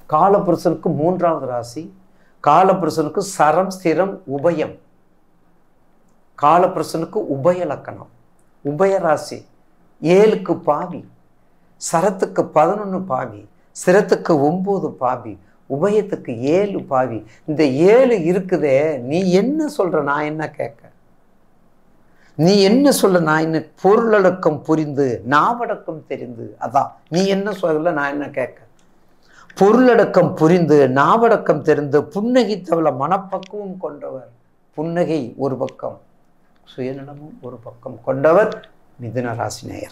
காலபுருஷனுக்கு 3வது ராசி. காலபுருஷனுக்கு சரம் ஸ்திரம் உபயம். காலபுருஷனுக்கு உபய லக்கணம், உபய ராசி. 7க்கு பாவி, சரத்துக்கு 11 பாவி, சிரத்துக்கு 9 பாவி, உபயத்துக்கு 7 பாவி. இந்த 7 இருக்குதே, நீ என்ன சொல்ற, நான் என்ன கேட்க? நீ என்ன சொல்ல, நான் என்ன? பொருளடக்கம் புரிந்து நாவடக்கம் தெரிந்து. அதான் நீ என்ன சொல்ல, நான் என்ன கேட்க? பொருளடக்கம் புரிந்து நாவடக்கம் தெரிந்து புன்னகித்தவள மனப்பக்குவம் கொண்டவர். புன்னகை ஒரு பக்கம், சுயநலமும் ஒரு பக்கம் கொண்டவர் மிதுன ராசி நேயர்.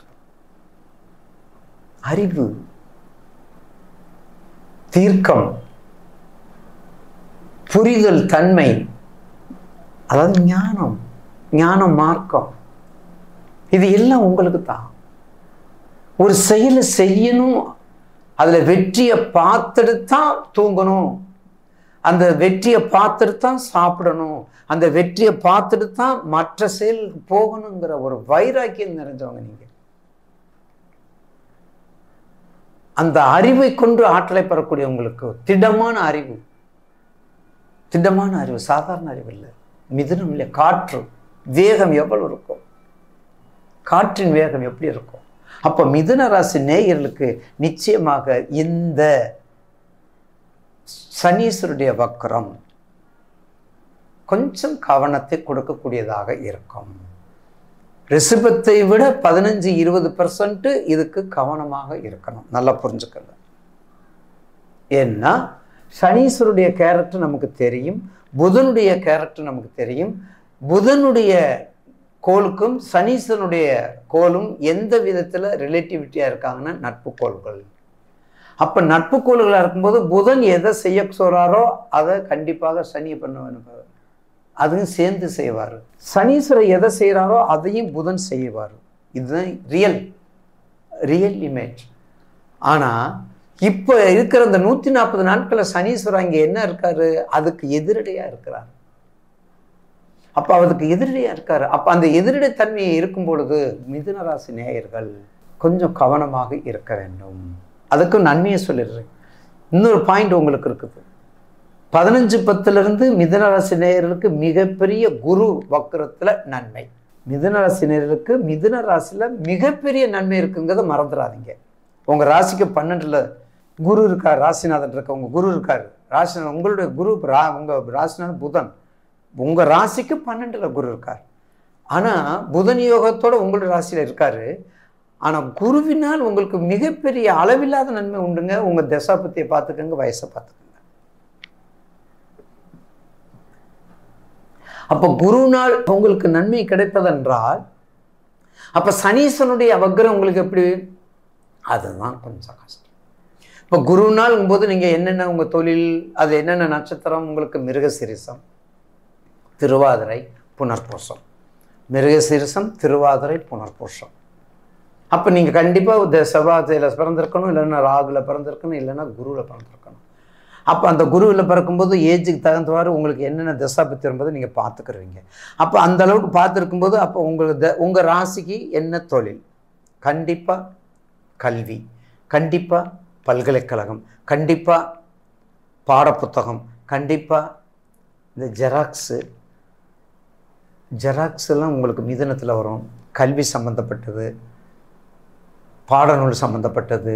அறிவு, தீர்க்கம், புரிதல் தன்மை, அதாவது ஞானம், ஞான மார்க்கம், இது எல்லாம் உங்களுக்கு தான். ஒரு செயலை செய்யணும், அதுல வெற்றியை பார்த்துட்டு தான் தூங்கணும், அந்த வெற்றியை பார்த்துட்டு தான் சாப்பிடணும், அந்த வெற்றியை பார்த்துட்டு தான் மற்ற செயலுக்கு போகணுங்கிற ஒரு வைராக்கியம் நிறைஞ்சவங்க நீங்க. அந்த அறிவை கொண்டு ஆற்றலை பெறக்கூடியவங்களுக்கு திடமான அறிவு, திடமான அறிவு, சாதாரண அறிவு இல்லை. மிதுனம் இல்லை, காற்று வேகம் எவ்வளவு இருக்கும், காற்றின் வேகம் எப்படி இருக்கும். அப்ப மிதுன ராசி நேயர்களுக்கு நிச்சயமாக இந்த சனீஸ்வருடைய வக்ரம் கொஞ்சம் கவனத்தை கொடுக்கக்கூடியதாக இருக்கும். ரிஷபத்தை விட 15-20% இதுக்கு கவனமாக இருக்கணும். நல்லா புரிஞ்சுக்கல. ஏன்னா சனீஸ்வருடைய கேரக்டர் நமக்கு தெரியும், புதனுடைய கேரக்டர் நமக்கு தெரியும். புதனுடைய கோளுக்கும் சனீஸ்வரனுடைய கோளும் எந்த விதத்துல ரிலேட்டிவிட்டியா இருக்காங்கன்னா நட்பு கோள்கள். அப்ப நட்பு கோள்களா இருக்கும்போது புதன் எதை செய்ய சொல்றாரோ அதை கண்டிப்பாக சனி பண்ணுவார், அதுவும் சேர்ந்து செய்வார். சனீஸ்வரர் எதை செய்யறாரோ அதையும் புதன் செய்வார். இதுதான் ரியல் இமேஜ். ஆனா இப்ப இருக்கிற இந்த 140 நாட்கள சனீஸ்வரர் இங்க என்ன இருக்காரு, அதுக்கு எதிரடையா இருக்கிறார். அப்ப அதுக்கு எதிரடையா இருக்காரு. அப்ப அந்த எதிரடை தன்மையை இருக்கும் பொழுது மிதுன ராசி நேயர்கள் கொஞ்சம் கவனமாக இருக்க வேண்டும். அதுக்கு நன்மையை சொல்லிடுறேன். இன்னொரு பாயிண்ட் உங்களுக்கு இருக்குது. 15-10 மிதுன ராசி நேயர்களுக்கு மிகப்பெரிய குரு வக்கரத்துல நன்மை. மிதுன ராசி நேயர்களுக்கு மிதுன ராசியில மிகப்பெரிய நன்மை இருக்குங்கிறத மறந்துடாதீங்க. உங்க ராசிக்கு 12ல குரு இருக்கார், ராசிநாதன் இருக்க, உங்க குரு இருக்காரு, ராசிநாதன் உங்களுடைய குரு, உங்க ராசிநாதன் புதன், உங்க ராசிக்கு 12ல குரு இருக்கார். ஆனா புதன் யோகத்தோட உங்களுடைய ராசியில இருக்காரு. ஆனா குருவினால் உங்களுக்கு மிகப்பெரிய அளவில்லாத நன்மை உண்டுங்க. உங்க தசாபத்தியை பார்த்துக்கங்க, வயசை பார்த்துக்கங்க. அப்ப குருவினால் உங்களுக்கு நன்மை கிடைப்பதென்றால் அப்ப சனீஸ்வரனுடைய வக்ரம் உங்களுக்கு எப்படி, அதுதான் கொஞ்சம் கஷ்டம். இப்ப குருவினால் போது நீங்க என்னென்ன உங்க தொழில், அது என்னென்ன நட்சத்திரம் உங்களுக்கு, மிருகசீரிசம், திருவாதிரை, புனர்பூசம், மிருகசீரிசம், திருவாதிரை, புனர்பூசம். அப்போ நீங்கள் கண்டிப்பாக செவ்வாயில் பிறந்திருக்கணும், இல்லைன்னா ராகுல பிறந்திருக்கணும், இல்லைன்னா குருவில் பிறந்திருக்கணும். அப்போ அந்த குருவில் பிறக்கும்போது ஏஜுக்கு தகுந்தவாறு உங்களுக்கு என்னென்ன தசாபத்தி வரும்போது நீங்கள் பார்த்துக்குருவீங்க. அப்போ அந்த அளவுக்கு பார்த்துருக்கும்போது அப்போ உங்கள் ராசிக்கு என்ன தொழில், கண்டிப்பாக கல்வி, கண்டிப்பாக பல்கலைக்கழகம், கண்டிப்பாக பாடப்புத்தகம், கண்டிப்பாக இந்த ஜெராக்ஸ் எல்லாம் உங்களுக்கு மிதுனத்தில் வரும். கல்வி சம்மந்தப்பட்டது, பாடநூல் சம்மந்தப்பட்டது,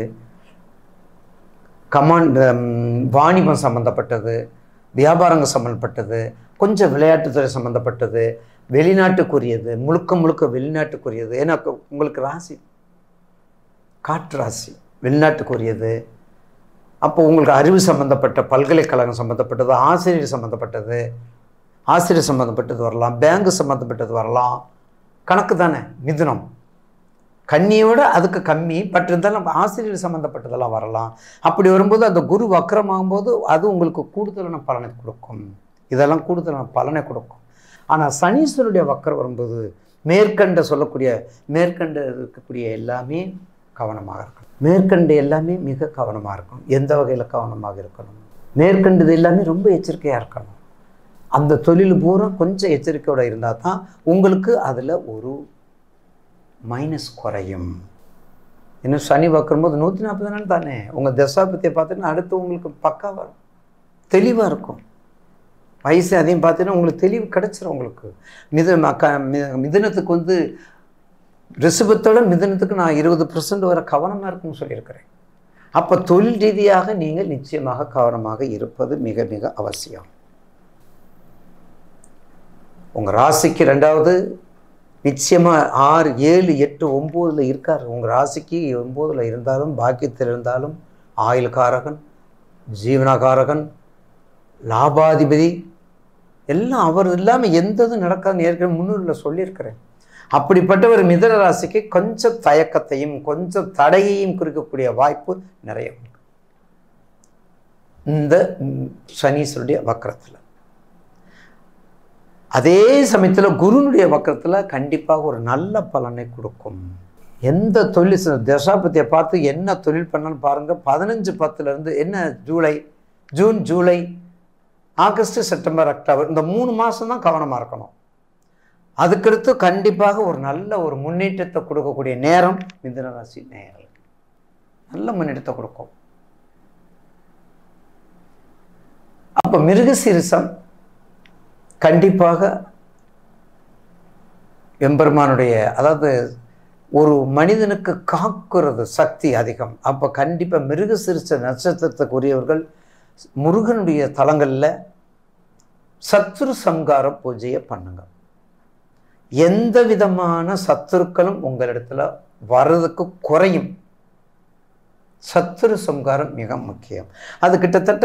வாணிபம் சம்மந்தப்பட்டது, வியாபாரங்கள் சம்மந்தப்பட்டது, கொஞ்சம் விளையாட்டுத்துறை சம்மந்தப்பட்டது, வெளிநாட்டுக்குரியது, முழுக்க வெளிநாட்டுக்குரியது. ஏன்னா உங்களுக்கு ராசி காற்று ராசி, வெளிநாட்டுக்குரியது. அப்போ உங்களுக்கு அறிவு சம்மந்தப்பட்ட, பல்கலைக்கழகம் சம்மந்தப்பட்டது, ஆசிரியர் சம்மந்தப்பட்டது வரலாம், பேங்கு சம்மந்தப்பட்டது வரலாம். கணக்கு தானே மிதுனம், கன்னியோட அதுக்கு கம்மி, பட் இருந்தாலும் ஆசிரியர் சம்மந்தப்பட்டதெல்லாம் வரலாம். அப்படி வரும்போது அந்த குரு வக்கரமாகும் போது அது உங்களுக்கு கூடுதலான பலனை கொடுக்கும். இதெல்லாம் கூடுதலான பலனை கொடுக்கும். ஆனால் சனீஸ்வரனுடைய வக்கரம் வரும்போது மேற்கண்ட இருக்கக்கூடிய எல்லாமே கவனமாக இருக்கணும். மேற்கண்டு எல்லாமே மிக கவனமாக இருக்கணும். எந்த வகையில் கவனமாக இருக்கணும், மேற்கண்டது எல்லாமே ரொம்ப எச்சரிக்கையாக இருக்கணும். அந்த தொழில் பூரா கொஞ்சம் எச்சரிக்கையோடு இருந்தால் தான் உங்களுக்கு அதில் ஒரு மைனஸ் குறையும். இன்னும் சனி வக்கரும்போது 140 நாள் தானே. உங்கள் தசாபத்தியை பார்த்தீங்கன்னா அடுத்து உங்களுக்கு பக்காவாக இருக்கும், தெளிவாக இருக்கும். வயசு அதையும் பார்த்தீங்கன்னா உங்களுக்கு தெளிவு கிடைச்சிடும். உங்களுக்கு மிதுனத்துக்கு வந்து ரிஷபத்தோட மிதுனத்துக்கு நான் 20% வரை கவனமாக இருக்குன்னு சொல்லியிருக்கிறேன். அப்போ தொழில் ரீதியாக நீங்கள் நிச்சயமாக கவனமாக இருப்பது மிக மிக அவசியம். உங்கள் ராசிக்கு 2வது நிச்சயமாக 6, 7, 8, 9 இருக்கார். உங்கள் ராசிக்கு 9 இருந்தாலும், பாக்கியத்தில் இருந்தாலும், ஆயுள்காரகன், ஜீவனகாரகன், லாபாதிபதி எல்லாம் அவர் இல்லாமல் எந்ததும் நடக்காதுன்னு ஏற்கனவே முன்னூரில் சொல்லியிருக்கிறேன். அப்படிப்பட்ட ஒரு மிதுன ராசிக்கு கொஞ்சம் தயக்கத்தையும் கொஞ்சம் தடையையும் குறிக்கக்கூடிய வாய்ப்பு நிறைய உண்டு இந்த சனீஸ்வருடைய வக்கரத்தில். அதே சமயத்தில் குருனுடைய வக்கரத்தில் கண்டிப்பாக ஒரு நல்ல பலனை கொடுக்கும். எந்த தொழில் தசாபத்தியை பார்த்து என்ன தொழில் பண்ணாலும் பாருங்கள். 15/10 என்ன June, July, August, September, October இந்த 3 மாதம் தான் கவனமாக இருக்கணும். அதுக்கடுத்து கண்டிப்பாக ஒரு நல்ல ஒரு முன்னேற்றத்தை கொடுக்கக்கூடிய நேரம் மிதுன ராசி நேரம் நல்ல முன்னேற்றத்தை கொடுக்கும். அப்போ மிருகசீரிஷம் கண்டிப்பாக எம்பெருமானுடைய, அதாவது ஒரு மனிதனுக்கு காக்குறது சக்தி அதிகம். அப்போ கண்டிப்பாக மிருகசீரிஷ நட்சத்திரத்துக்குரியவர்கள் முருகனுடைய தலங்களில் சத்ரு சம்கார பூஜையை பண்ணுங்க. எந்த விதமான சத்துருக்களும் உங்களிடத்துல வர்றதுக்கு குறையும். சத்துரு சம்காரம் மிக முக்கியம். அது கிட்டத்தட்ட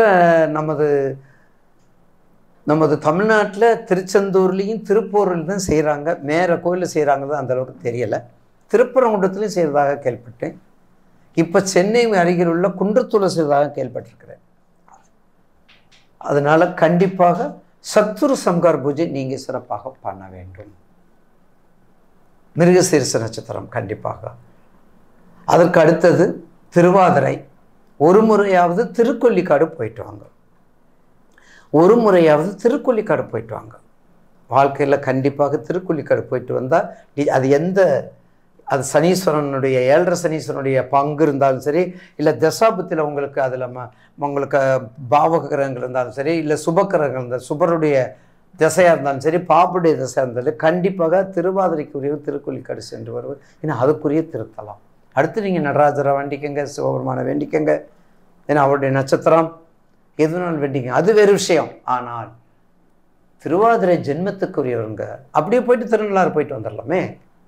நமது தமிழ்நாட்டில் திருச்செந்தூர்லேயும் திருப்பூரில் தான் செய்கிறாங்க. வேறு கோயிலில் செய்கிறாங்க தான் அந்தளவுக்கு தெரியலை. திருப்பரங்குன்றத்துலையும் செய்கிறதாக கேள்விப்பட்டேன். இப்போ சென்னை அருகில் உள்ள குன்றத்தூரில் செய்கிறதாக கேள்விப்பட்டிருக்கிறேன். அதனால் கண்டிப்பாக சத்துரு சம்கார பூஜை நீங்கள் சிறப்பாக பண்ண வேண்டும். மிருகசீரிஷ நட்சத்திரம் கண்டிப்பாக. அதற்கு அடுத்தது திருவாதிரை. ஒரு முறையாவது திருக்கொல்லிக்காடு போயிட்டு வாங்க. ஒரு முறையாவது திருக்கொல்லிக்காடு போயிட்டு வாங்க. வாழ்க்கையில் கண்டிப்பாக திருக்கொல்லிக்காடு போயிட்டு வந்தால் அது சனீஸ்வரனுடைய 7.5 சனீஸ்வரனுடைய பங்கு இருந்தாலும் சரி, இல்லை தசாபத்தில் உங்களுக்கு அதில் உங்களுக்கு பாவக கிரகங்கள் இருந்தாலும் சரி, இல்லை சுபக்கிரகங்கள் இருந்தாலும் சுபருடைய திசையாக இருந்தாலும் சரி, பாப்புடைய திசையாக இருந்தாலும் கண்டிப்பாக திருவாதிரைக்குரிய திருக்கொல்லிக்காடு சென்று வருவது. ஏன்னா அதுக்குரிய திருத்தலாம். அடுத்து நீங்கள் நடராஜரை வேண்டிக்கங்க, சிவபெருமானை வேண்டிக்கங்க. ஏன்னா அவருடைய நட்சத்திரம் எதுனாலும் வேண்டிங்க, அது வேறு விஷயம். ஆனால் திருவாதிரை ஜென்மத்துக்குரியவங்க அப்படியே போயிட்டு திருநள்ளாறு போயிட்டு வந்துடலாமே.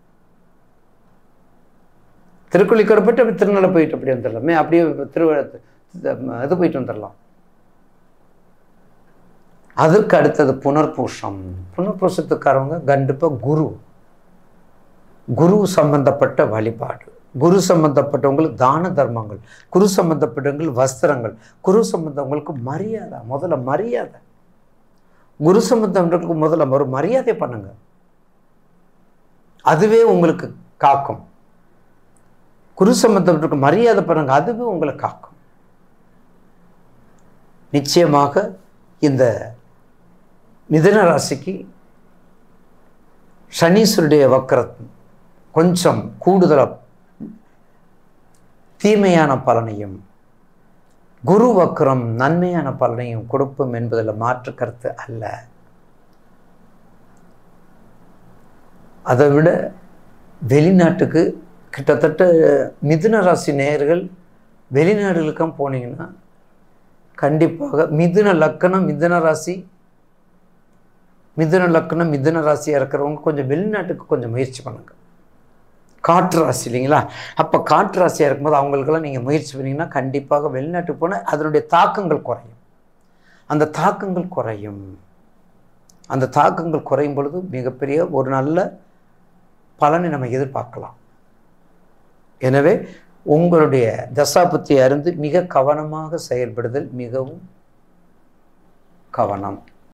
திருக்கொல்லிக்காடு போயிட்டு அப்படி திருநெல்லை போயிட்டு அப்படி வந்துடலாமே. அப்படியே இது போயிட்டு வந்துடலாம். அதற்கு அடுத்தது புனர்பூசம். புனர்பூசத்துக்காரவங்க கண்டிப்பாக குரு சம்பந்தப்பட்ட வழிபாடு, குரு சம்பந்தப்பட்டவங்களுக்கு தான தர்மங்கள், குரு சம்பந்தப்பட்டவங்களுக்கு வஸ்திரங்கள், குரு சம்பந்தவங்களுக்கு மரியாதை. முதல்ல மரியாதை. குரு சம்பந்தவங்களுக்கு முதல்ல ஒரு மரியாதை பண்ணுங்க. அதுவே உங்களுக்கு காக்கும். குரு சம்பந்தப்பட்ட மரியாதை பண்ணுங்க, அதுவே உங்களை காக்கும். நிச்சயமாக இந்த மிதுன ராசிக்கு சனீஸ்வருடைய வக்கரம் கொஞ்சம் கூடுதலாக தீமையான பலனையும், குரு வக்கரம் நன்மையான பலனையும் கொடுக்கும் என்பதில் மாற்று கருத்து அல்ல. அதை விட வெளிநாட்டுக்கு கிட்டத்தட்ட மிதுன ராசி நேயர்கள் வெளிநாடுகளுக்கும் போனீங்கன்னா கண்டிப்பாக மிதுன லக்கணம் மிதுன ராசியாக இருக்கிறவங்க கொஞ்சம் வெளிநாட்டுக்கு கொஞ்சம் முயற்சி பண்ணுங்க. காற்று ராசி இல்லைங்களா? அப்போ காற்று ராசியாக இருக்கும்போது அவங்களுக்கெல்லாம் நீங்கள் முயற்சி பண்ணிங்கன்னா கண்டிப்பாக வெளிநாட்டுக்கு போனால் அதனுடைய தாக்கங்கள் குறையும். அந்த தாக்கங்கள் குறையும் பொழுது மிகப்பெரிய ஒரு நல்ல பலனை நம்ம எதிர்பார்க்கலாம். எனவே உங்களுடைய தசாபுத்தியை அறிந்து மிக கவனமாக செயல்படுதல் மிகவும் கவனம்.